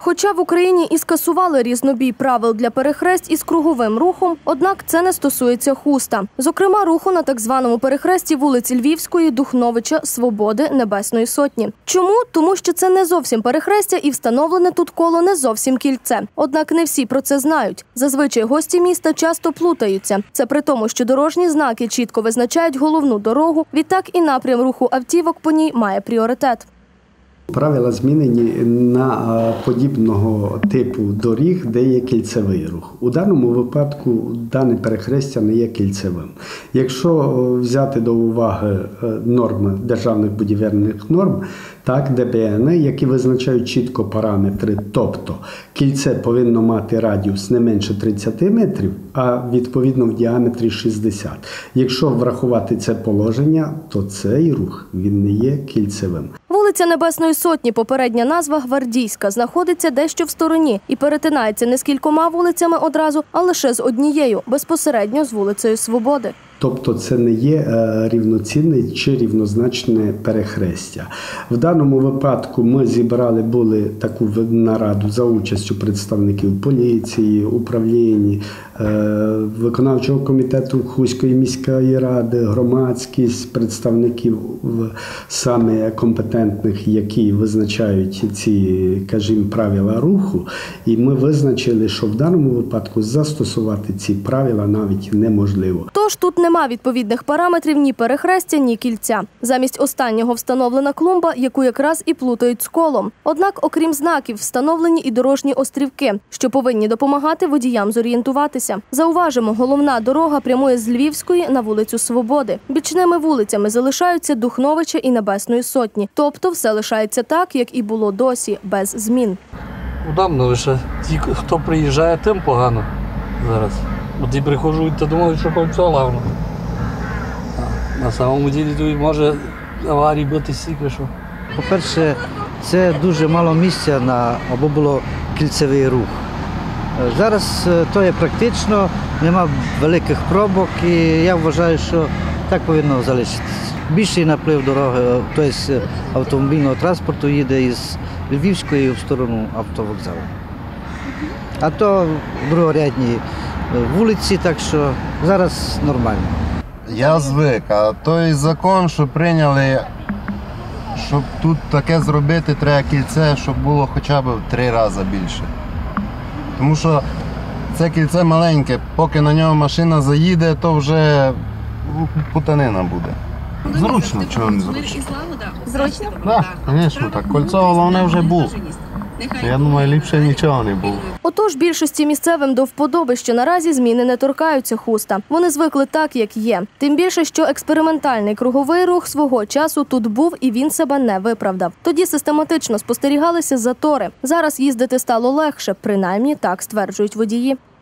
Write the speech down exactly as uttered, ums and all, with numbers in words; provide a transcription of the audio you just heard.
Хоча в Україні і скасували різнобій правил для перехресть із круговим рухом, однак це не стосується Хуста. Зокрема, руху на так званому перехресті вулиці Львівської, Духновича, Свободи, Небесної Сотні. Чому? Тому що це не зовсім перехрестя і встановлене тут коло не зовсім кільце. Однак не всі про це знають. Зазвичай гості міста часто плутаються. Це при тому, що дорожні знаки чітко визначають головну дорогу, відтак і напрям руху автівок по ній має пріоритет. Правила змінені на подібного типу доріг, де є кільцевий рух. У даному випадку дане перехрестя не є кільцевим. Якщо взяти до уваги норми державних будівельних норм, так, Д Б Н, які визначають чітко параметри, тобто кільце повинно мати радіус не менше тридцяти метрів, а відповідно в діаметрі шістдесят. Якщо врахувати це положення, то цей рух він не є кільцевим. Вулиця Небесної Сотні, попередня назва Гвардійська, знаходиться дещо в стороні і перетинається не з кількома вулицями одразу, а лише з однією, безпосередньо з вулицею Свободи. Тобто це не є рівноцінне чи рівнозначне перехрестя. В даному випадку ми зібрали були таку нараду за участю представників поліції, управління, виконавчого комітету Хуської міської ради, громадськість, представників саме компетентних, які визначають ці, кажімо, правила руху. І ми визначили, що в даному випадку застосувати ці правила навіть неможливо. Тож тут нема відповідних параметрів ні перехрестя, ні кільця. Замість останнього встановлена клумба, яку якраз і плутають з колом. Однак, окрім знаків, встановлені і дорожні острівки, що повинні допомагати водіям зорієнтуватися. Зауважимо, головна дорога прямує з Львівської на вулицю Свободи. Бічними вулицями залишаються Духновича і Небесної Сотні. Тобто все лишається так, як і було досі, без змін. Удобно лише. Ті, хто приїжджає, тим погано зараз. Бо ті приходжуть та думають, що кольцо лавно. На самому ділі тут може аварії бути стільки, що. По-перше, це дуже мало місця на або було кільцевий рух. Зараз то є практично, нема великих пробок і я вважаю, що так повинно залишитися. Більший наплив дороги, тобто автомобільного транспорту їде із Львівської в сторону автовокзалу. А то другорядні вулиці, так що зараз нормально. Я звик, а той закон, що прийняли, щоб тут таке зробити, треба кільце, щоб було хоча б в три рази більше. Тому що це кільце маленьке, поки на нього машина заїде, то вже путанина буде. Зручно, чого не зручно. Зручно? Так, звісно, так. Кольцо головне вже було. Я думаю, ліпше нічого не було. Отож, більшості місцевим до вподоби, що наразі зміни не торкаються Хуста. Вони звикли так, як є. Тим більше, що експериментальний круговий рух свого часу тут був і він себе не виправдав. Тоді систематично спостерігалися затори. Зараз їздити стало легше, принаймні так стверджують водії.